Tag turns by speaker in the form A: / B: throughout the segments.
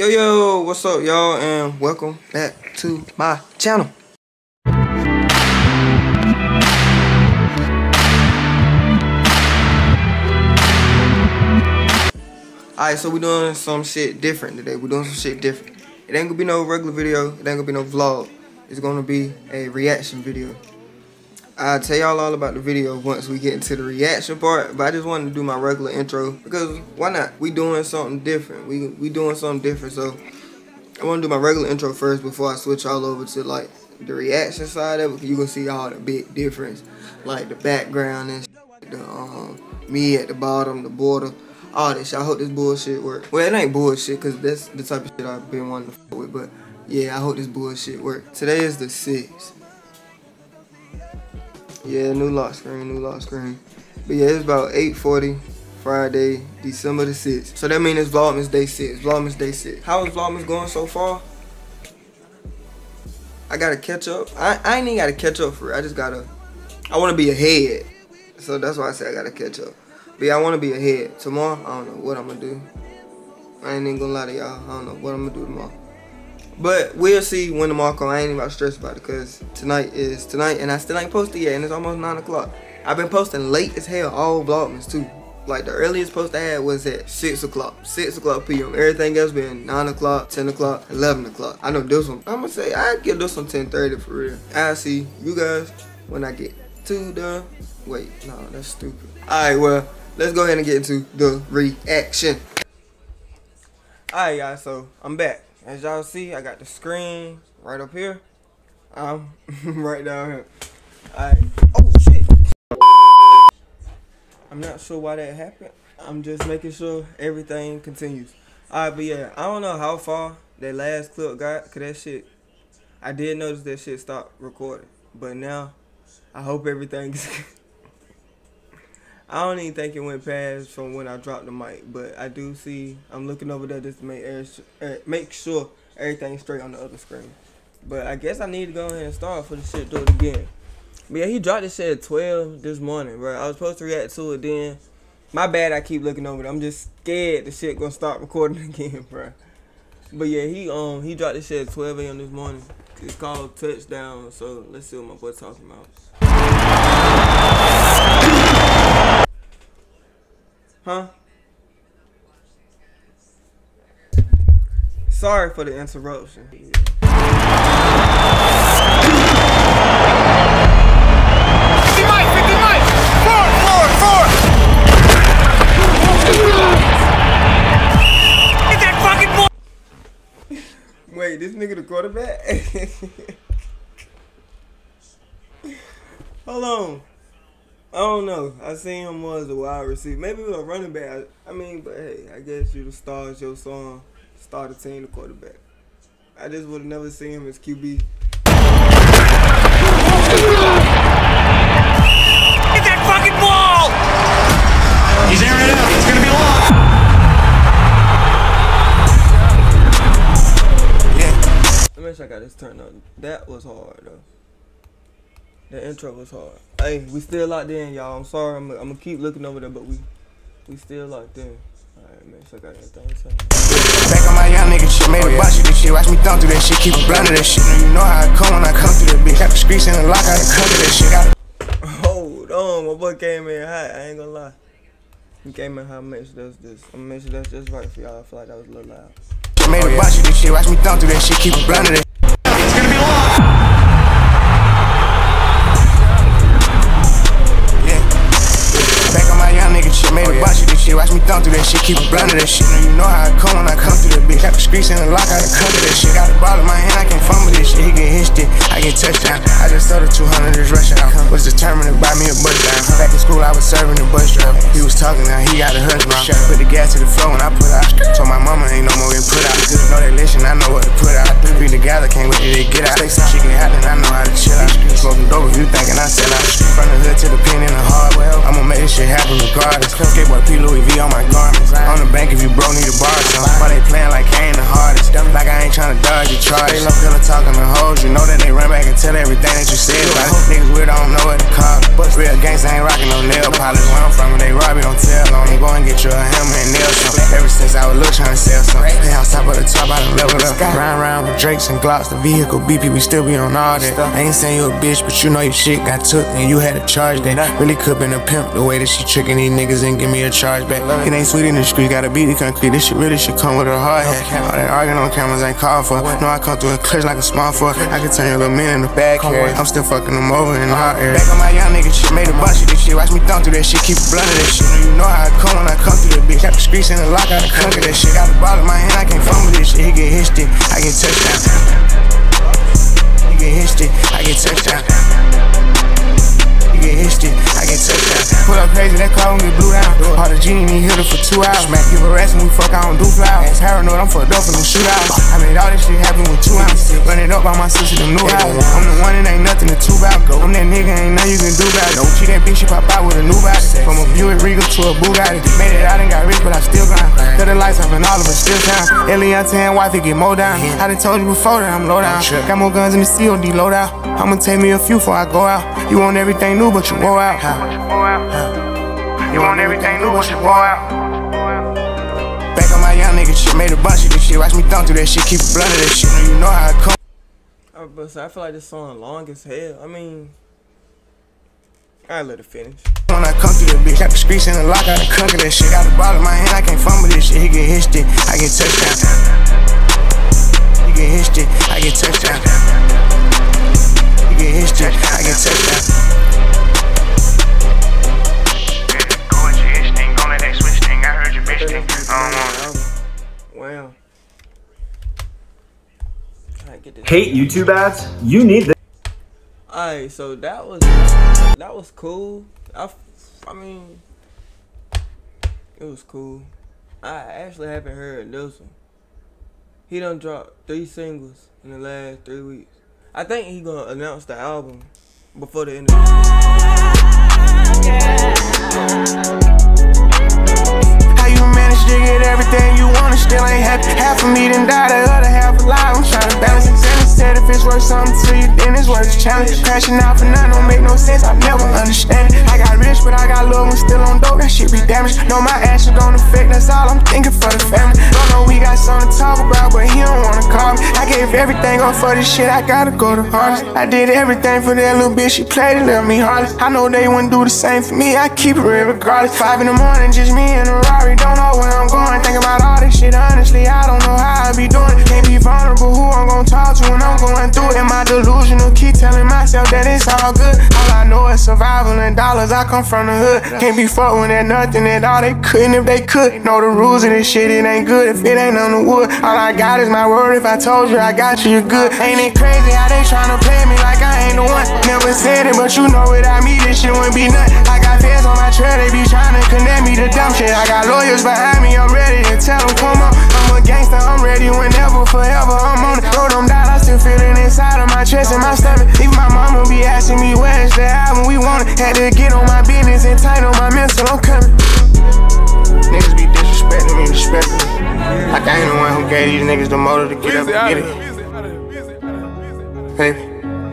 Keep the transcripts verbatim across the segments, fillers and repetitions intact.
A: Yo, yo, what's up, y'all, and welcome back to my channel. Alright, so we doing some shit different today. We're doing some shit different. It ain't gonna be no regular video. It ain't gonna be no vlog. It's gonna be a reaction video. I'll tell y'all all about the video once we get into the reaction part, but I just wanted to do my regular intro because why not? We doing something different. We we doing something different, so I want to do my regular intro first before I switch all over to like the reaction side of it. You can see all the big difference, like the background and shit, the um me at the bottom, the border, all this shit. I hope this bullshit work. Well, it ain't bullshit because that's the type of shit I've been wanting to fuck with, but yeah, I hope this bullshit work. Today is the sixth. Yeah, new lock screen, new lock screen. But yeah, it's about eight forty, Friday, December the sixth. So that means it's Vlogmas day six. Vlogmas day six. How is Vlogmas going so far? I gotta catch up. I, I ain't even gotta catch up for it. I just gotta, I wanna be ahead. So that's why I say I gotta catch up. But yeah, I wanna be ahead. Tomorrow, I don't know what I'm gonna do. I ain't even gonna lie to y'all. I don't know what I'm gonna do tomorrow. But we'll see when tomorrow comes. I ain't even about to stress about it because tonight is tonight and I still ain't posted yet and it's almost nine o'clock. I've been posting late as hell all Vlogmas too. Like the earliest post I had was at six o'clock. six o'clock P M Everything else been nine o'clock, ten o'clock, eleven o'clock. I know this one. I'm gonna say I give this one ten thirty for real. I'll see you guys when I get to the... Wait, no, that's stupid. Alright, well, let's go ahead and get into the reaction. Alright guys, so I'm back. As y'all see, I got the screen right up here. Um, right down here. Alright. Oh shit! I'm not sure why that happened. I'm just making sure everything continues. Alright, but yeah, I don't know how far that last clip got, cause that shit, I did notice that shit stopped recording. But now, I hope everything's I don't even think it went past from when I dropped the mic, but I do see, I'm looking over there just to make, er, make sure everything's straight on the other screen. But I guess I need to go ahead and start for the shit, do it again. But yeah, he dropped this shit at twelve this morning, bro. I was supposed to react to it then. My bad, I keep looking over there. I'm just scared the shit gonna start recording again, bro. But yeah, he um he dropped this shit at twelve A M this morning. It's called Touchdown, so let's see what my boy talking about. Huh? Sorry for the interruption. fifty mic, fifty mic! Four, four, four! Get that fucking boy! Wait, this nigga the quarterback? Hold on. I don't know. I seen him more as a wide receiver. Maybe a running back. I mean, but hey, I guess you the stars your song, start the team, the quarterback. I just would have never seen him as Q B. Get that fucking ball! He's airing it out. It's gonna be long. Yeah. Let me make sure I got this turned on. That was hard though. The intro was hard. Hey, we still locked in, y'all. I'm sorry, I'm, I'm gonna keep looking over there, but we we still locked in. Alright, man, so I got everything.
B: Back on my young nigga shit, made a bunch of this shit. Watch me thumb through that shit, keep it blunt to that shit. You know how I come when I come through that bitch. Got the streets in the lock, I done come to that shit.
A: Hold on, my boy came in hot. I ain't gonna lie. He came in hot. Make sure that's this. I'm gonna make sure that's just right for y'all. I feel like that was a little loud.
B: Made a bunch of this shit. Watch me thumb through that shit, keep it blunt to that shit. It's gonna be long. Made a bunch of this shit, watch me thumb through that shit, keep it blunt to that shit. You know how I come when I come through that bitch. Got the streets in the lock, I done come to that shit. Got the ball in my hand, I can't fumble this shit. He get hit it, I get touchdown. I just sold the two hundred this rush out. Was determined to buy me a bus down. Back in school, I was serving the bus driver. He was talking, now he got a husband. Put the gas to the floor when I put out. Told my mama ain't no more than put out. Know they listen, I know what to put out. Be together, can't wait till they get out. Say some shit get hot, then I know how to chill out. Smoking dope if you thinking I sell out. From the hood to the pen in the hardware, I'ma make this shit happen regardless. Skateboard P. Louis V on my garments. On the bank if you bro need to borrow some. Why they playing like I ain't the hardest? Like I ain't tryna dodge your charge. They love pillow talking to hoes. You know that they run back and tell everything that you said about it. Niggas weird, I don't know what to call it. But real gangsta ain't rocking no nail polish. Where I'm from, when they rob you, don't tell on them. Go and get you a hammer and nail some. Ever since I was little trying to sell some. They house top of the top, I done leveled up. Round round with Drakes and Glocks, the vehicle B P, we still be on all that. I ain't saying you a bitch, but you know your shit got took and you had to charge that. Really could been a pimp, the way that she tricking these niggas and give me a charge back. It ain't sweet in the street, gotta beat the concrete. This shit really should come with a hard hat. All that arguing on cameras ain't called for. No, I come through a clutch like a small fuck. I can turn your little man in the bag carry. I'm still fucking them over in the hot air. Back on my young nigga shit, made a bunch of this shit. Watch me thumb through that shit, keep it blunt of that shit. You know how I come when I come through that bitch. Got the streets in the lock, I done conquer that shit. Got the ball in my hand, I can't fumble this shit. He get his stick, I get touchdown. He get his stick, I get touchdown. He get his stick, I get touchdown. Pull up crazy, that car gon' get blew down. All the genie need hit her for two hours. Smack people arrestin' we fuck, I don't do flowers. Paranoid, I'm fucked up in them shootouts. I made all this shit happen with two ounces. Run it up by my sister, them new house. I'm the one that ain't nothing to two about. I'm that nigga, ain't nothing you can do about it. Don't cheat that bitch, she pop out with a new body. From a Buick Regal to a Bugatti. Made it out and got rich, but I still grind. Cut the lights off and all of us still time. Eliante and wife, it get more down. I done told you before that I'm low down. Got more guns in the C O D load out. I'ma take me a few before I go out. You want everything new, but you wore out. You want everything new, but you wore out. Back on my young nigga shit, made a bunch of this shit. Watch me thumb through that shit, keep it blunt of that shit. You know how I come.
A: Oh, but I feel like this song long as hell. I mean, I let it finish.
B: When I come through that bitch, got the streets in the lock, I done conquer that shit. Got the ball in my hand, I can't fumble this shit. He get his stick, I get touchdown. He get his stick, I get touchdown. He get his stick, I get touchdown.
A: Wow.
C: Hate YouTube ads? You need this.
A: Alright, so that was that was cool. I, I mean, it was cool. I actually haven't heard this one. He done dropped three singles in the last three weeks. I think he gonna announce the album before the end of the year.
B: To get everything you want and still ain't happy. Half of me done died, the other half alive. I'm trying to balance it. Said if it's worth something to you, then it's worth the challenge. Crashing out for nothing don't make no sense, I never understand it. I got rich, but I got love and still on dope, that shit be damaged. Know my actions don't affect, that's all I'm thinking for the family. Don't know we got something to talk about, but he don't wanna call me. I gave everything up for this shit, I gotta go the hardest. I did everything for that little bitch, she played it, left me heartless. I know they wouldn't do the same for me, I keep it real regardless. Five in the morning, just me and a Rari, don't know where I'm going. Think about all this shit, honestly, I don't know how I be doing it. Can't be vulnerable, who I'm gonna talk to when I'm going through it. Am I delusional? Keep telling myself that it's all good. All I know is survival and dollars, I come from the hood. Can't be fucked when there's nothing at all, they couldn't if they could. Know the rules of this shit, it ain't good if it ain't on the wood. All I got is my word, if I told you I got you, you're good. Ain't it crazy how they tryna play me like I ain't the one? Never said it, but you know without me this shit wouldn't be nothing. I got feds on my trail, they be tryna connect me to dumb shit. I got lawyers behind me, I'm ready to tell them come on. I'm a gangster, I'm ready whenever, forever, I'm on it. Wrote them down, I still feel it inside of my chest and my stomach. Even my mama be asking me where's the album we want it. Had to get on my business and tight on my mental, I'm coming. Niggas be disrespecting me, respecting me. Like I ain't the one who gave these niggas the motive to get up and get it. Baby.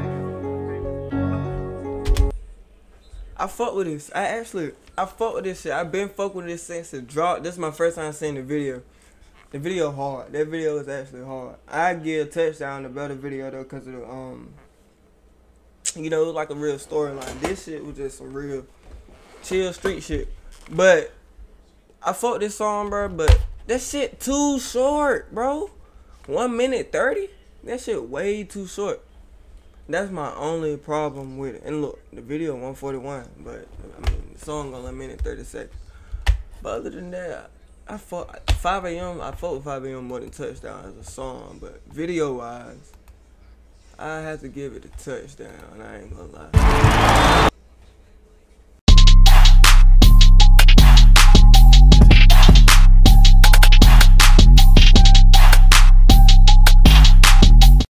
A: I fuck with this. I actually, I fuck with this shit. I've been fuck with this since it dropped. This is my first time seeing the video. The video hard. That video is actually hard. I give a touchdown the better video though, cause of the um, you know, it was like a real storyline. This shit was just some real chill street shit. But I fuck with this song, bro. But that shit too short, bro. One minute thirty. That shit way too short. That's my only problem with it. And look, the video one forty-one, but I mean the song only a minute thirty seconds. But other than that, I fought five A M I fought with five A M more than Touchdown as a song, but video wise, I have to give it a touchdown. I ain't gonna lie.